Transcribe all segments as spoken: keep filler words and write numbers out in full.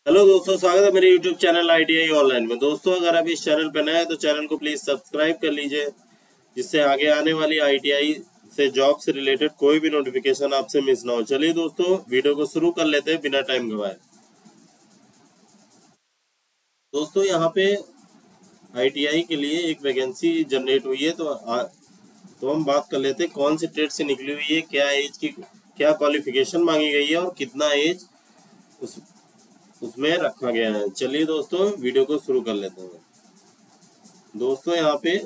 Hello दोस्तों, स्वागत है मेरे यूट्यूब चैनल आईटीआई ऑनलाइन में। दोस्तों, अगर आप इस चैनल पर नए हैं तो चैनल को प्लीज सब्सक्राइब कर लीजिए, जिससे आगे आने वाली आईटीआई से जॉब से रिलेटेड कोई भी नोटिफिकेशन आपसे मिस ना हो। चलिए दोस्तों, वीडियो को शुरू कर लेते हैं बिना टाइम गवाए। दोस्तों, यहाँ पे आईटीआई के लिए एक वैकेंसी जनरेट हुई है, तो आ, तो हम बात कर लेते हैं कौन से ट्रेड से निकली हुई है, क्या एज की क्या क्वालिफिकेशन मांगी गई है और कितना एज उस उसमें रखा गया है। चलिए दोस्तों, वीडियो को शुरू कर लेते हैं। दोस्तों, यहाँ पे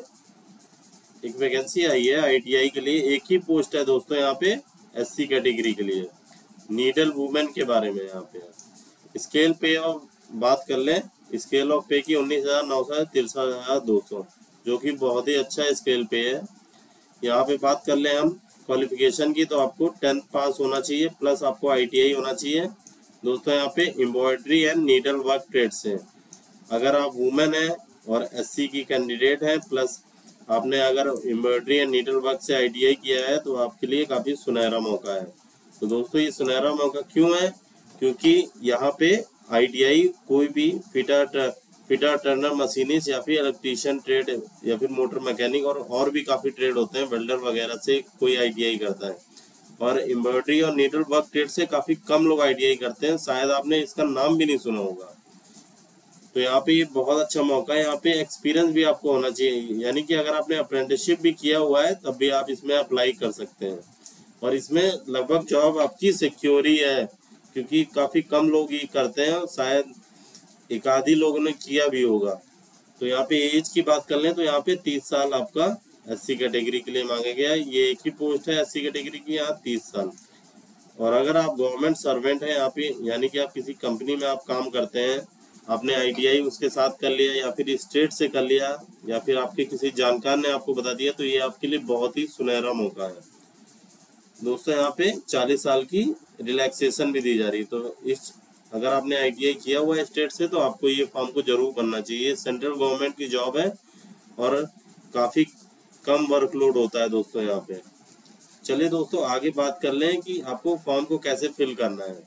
एक वैकेंसी आई है आईटीआई के लिए, एक ही पोस्ट है दोस्तों यहाँ पे एससी कैटेगरी के लिए। नीडल वुमेन के बारे में यहाँ पे स्केल पे ऑफ बात कर लें, स्केल ऑफ पे की उन्नीस हजार नौ सौ तिरसठ हजार दो सौ, जो कि बहुत ही अच्छा स्केल पे है। यहाँ पे बात कर लें हम क्वालिफिकेशन की, तो आपको टेंथ पास होना चाहिए प्लस आपको आईटीआई होना चाहिए। दोस्तों, यहाँ पे embroidery and needle work trade से अगर आप वुमेन है और एससी की कैंडिडेट है प्लस आपने अगर एम्ब्रॉयडरी एंड नीडल वर्क से आईटीआई किया है तो आपके लिए काफ़ी सुनहरा मौका है। तो दोस्तों, ये सुनहरा मौका क्यों है? क्योंकि यहाँ पे आईटीआई कोई भी फिटर फिटर टर्नर मशीनिस्ट या फिर इलेक्ट्रीशियन ट्रेड या फिर मोटर मैकेनिक और और भी काफ़ी ट्रेड होते हैं, वेल्डर वगैरह से कोई आईटीआई करता है। और एम्ब्रॉयडरी और नीडल वर्क ट्रेड से काफ़ी कम लोग आईटीआई करते हैं, शायद आपने इसका नाम भी नहीं सुना होगा। तो यहाँ पे ये बहुत अच्छा मौका है। यहाँ पे एक्सपीरियंस भी आपको होना चाहिए, यानी कि अगर आपने अप्रेंटिसशिप भी किया हुआ है तब भी आप इसमें अप्लाई कर सकते हैं। और इसमें लगभग जॉब आपकी सिक्योर ही है, क्योंकि काफ़ी कम लोग ये करते हैं, शायद एक आधी लोगों ने किया भी होगा। तो यहाँ पे एज की बात कर लें तो यहाँ पे तीस साल आपका एससी कैटेगरी के लिए मांगा गया है। ये एक ही पोस्ट है एससी कैटेगरी की, यहाँ तीस साल। और अगर आप गवर्नमेंट सर्वेंट हैं यहाँ पे, यानी कि आप किसी कंपनी में आप काम करते हैं, आपने आईटीआई उसके साथ कर लिया या फिर स्टेट से कर लिया या फिर आपके किसी जानकार ने आपको बता दिया, तो ये आपके लिए बहुत ही सुनहरा मौका है। दोस्तों, यहाँ पे चालीस साल की रिलैक्सेशन भी दी जा रही है। तो इस अगर आपने आईटीआई किया हुआ है स्टेट से तो आपको ये फॉर्म को जरूर करना चाहिए। सेंट्रल गवर्नमेंट की जॉब है और काफ़ी कम वर्कलोड होता है दोस्तों यहाँ पे। चलिए दोस्तों, आगे बात कर लें कि आपको फॉर्म को कैसे फिल करना है।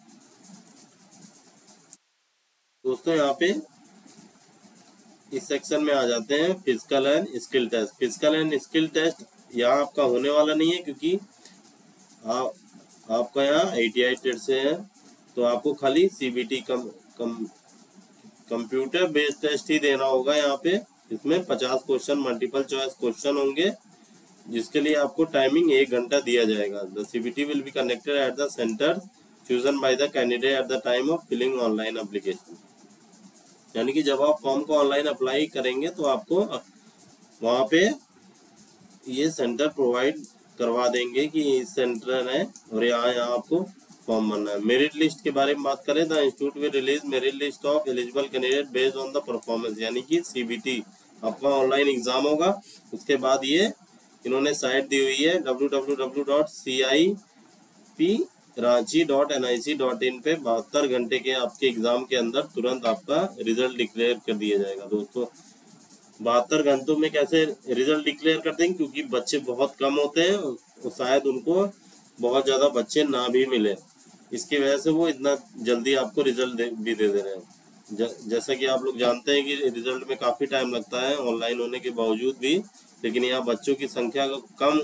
दोस्तों, यहाँ पे इस सेक्शन में आ जाते हैं physical and skill test. Physical and skill test यहाँ आपका होने वाला नहीं है, क्योंकि आप आपका यहाँ आईटीआई ट्रेड से है, तो आपको खाली सीबीटी कम कम कंप्यूटर बेस्ड टेस्ट ही देना होगा। यहाँ पे इसमें पचास क्वेश्चन मल्टीपल चॉइस क्वेश्चन होंगे, जिसके लिए आपको टाइमिंग एक घंटा दिया जाएगा। The CBT will be connected at the centre chosen by the candidate at the time of filling online application. यानी कि जब आप फॉर्म को ऑनलाइन अप्लाई करेंगे तो आपको वहाँ पे ये सेंटर प्रोवाइड करवा देंगे कि इस सेंटर है और यहाँ यहाँ आपको फॉर्म भरना है। मेरिट लिस्ट के बारे में बात करें, the institute will release merit list of eligible candidate based on the performance. यानी कि सीबीटी आपका ऑनलाइन एग्जाम होगा, उसके बाद ये इन्होंने साइट दी हुई है W W W dot C I P Ranchi dot N I C dot in पे बहत्तर घंटे के आपके एग्जाम के अंदर तुरंत आपका रिजल्ट डिक्लेयर कर दिया जाएगा। दोस्तों, बहत्तर घंटों में कैसे रिजल्ट डिक्लेयर कर देंगे? क्योंकि बच्चे बहुत कम होते हैं और शायद उनको बहुत ज़्यादा बच्चे ना भी मिले, इसकी वजह से वो इतना जल्दी आपको रिजल्ट दे, भी दे दे रहे हैं। ज, जैसा कि आप लोग जानते हैं कि रिजल्ट में काफ़ी टाइम लगता है ऑनलाइन होने के बावजूद भी, लेकिन यहाँ बच्चों की संख्या कम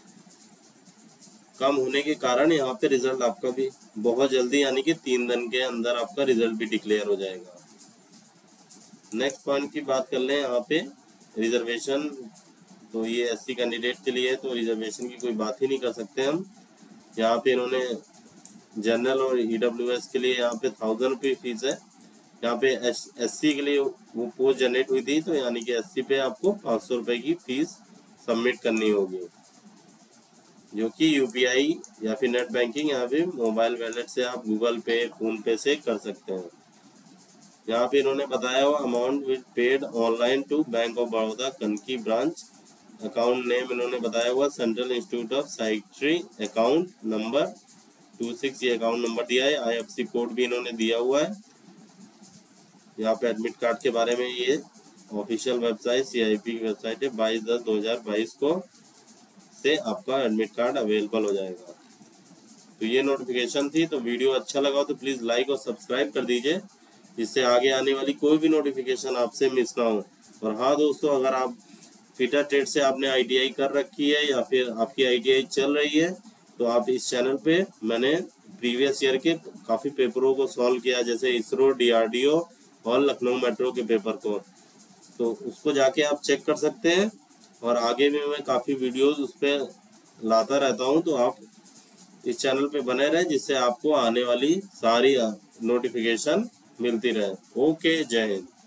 कम होने के कारण यहाँ पे रिजल्ट आपका भी बहुत जल्दी, यानी कि तीन दिन के अंदर आपका रिजल्ट भी डिक्लेयर हो जाएगा। नेक्स्ट पॉइंट की बात कर लें, यहाँ पे रिजर्वेशन। तो ये एससी कैंडिडेट के लिए, तो रिजर्वेशन की कोई बात ही नहीं कर सकते हम। यहाँ पे इन्होंने जनरल और ईडब्ल्यूएस के लिए यहाँ पे थाउजेंड रुपये फीस है। यहाँ पे एस एससी के लिए वो पोस्ट जनरेट हुई थी, तो यानी कि एससी पे आपको पाँच सौ रुपये की फीस सबमिट करनी होगी, जो कि यूपीआई या फिर नेट बैंकिंग या फिर मोबाइल वॉलेट से आप गूगल पे फोन पे से कर सकते हैं। यहाँ पे इन्होंने बताया हुआ amount will paid online to bank of Baroda Kanke branch. Account name इन्होंने बताया हुआ central institute of psychiatry. Account number two six ये अकाउंट नंबर दिया है। आईएफएससी कोड भी इन्होंने दिया हुआ है। यहाँ पे एडमिट कार्ड के बारे में ये ऑफिशियल वेबसाइट सीआईपी की वेबसाइट है, बाईस दस दो हजार बाईस को से आपका एडमिट कार्ड अवेलेबल हो जाएगा। तो ये नोटिफिकेशन थी। तो वीडियो अच्छा लगा हो तो प्लीज़ लाइक और सब्सक्राइब कर दीजिए, जिससे आगे आने वाली कोई भी नोटिफिकेशन आपसे मिस ना हो। और हाँ दोस्तों, अगर आप फिटर ट्रेड से आपने आईटीआई कर रखी है या फिर आपकी आईटीआई चल रही है, तो आप इस चैनल पे मैंने प्रीवियस ईयर के काफ़ी पेपरों को सॉल्व किया, जैसे इसरो, डीआरडीओ और लखनऊ मेट्रो के पेपर को, तो उसको जाके आप चेक कर सकते हैं। और आगे भी मैं काफ़ी वीडियोस उस पर लाता रहता हूँ, तो आप इस चैनल पे बने रहें, जिससे आपको आने वाली सारी नोटिफिकेशन मिलती रहे। ओके, जय हिंद।